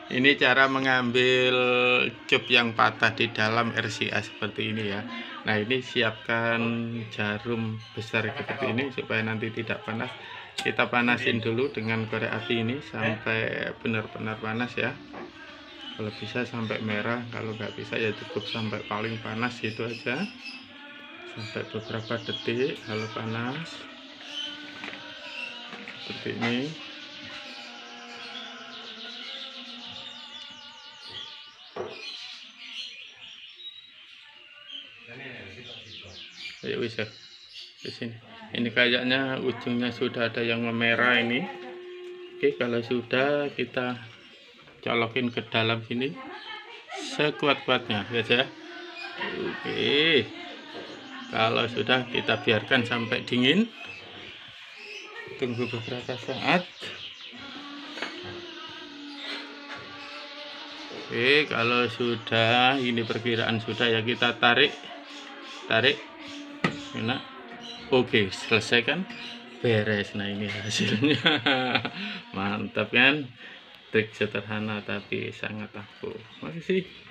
Ini cara mengambil cup yang patah di dalam RCA seperti ini ya. Nah, ini siapkan jarum besar seperti ini supaya nanti tidak panas. Kita panasin dulu dengan korek api ini sampai benar-benar panas ya. Kalau bisa sampai merah, kalau nggak bisa ya cukup sampai paling panas gitu aja. Sampai beberapa detik kalau panas seperti ini. Ayo bisa di sini. Ini kayaknya ujungnya sudah ada yang memerah ini. Oke, kalau sudah kita colokin ke dalam sini sekuat-kuatnya ya. Oke, kalau sudah kita biarkan sampai dingin, tunggu beberapa saat. Oke, kalau sudah ini perkiraan sudah ya, kita tarik enak. Oke, selesai kan, beres. Nah, ini hasilnya. Mantap kan, trik sederhana tapi sangat ampuh. Makasih.